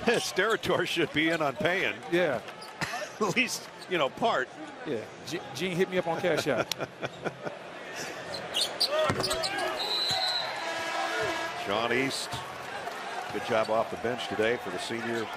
Steratore should be in on paying. Yeah. At least, you know, part. Yeah. Gene hit me up on Cash App. Sean East, good job off the bench today for the senior